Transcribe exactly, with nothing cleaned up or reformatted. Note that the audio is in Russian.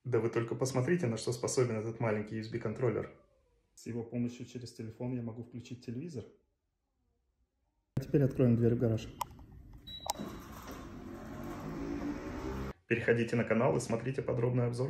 Да вы только посмотрите, на что способен этот маленький ю эс би-контроллер. С его помощью через телефон я могу включить телевизор. А теперь откроем дверь в гараж. Переходите на канал и смотрите подробный обзор.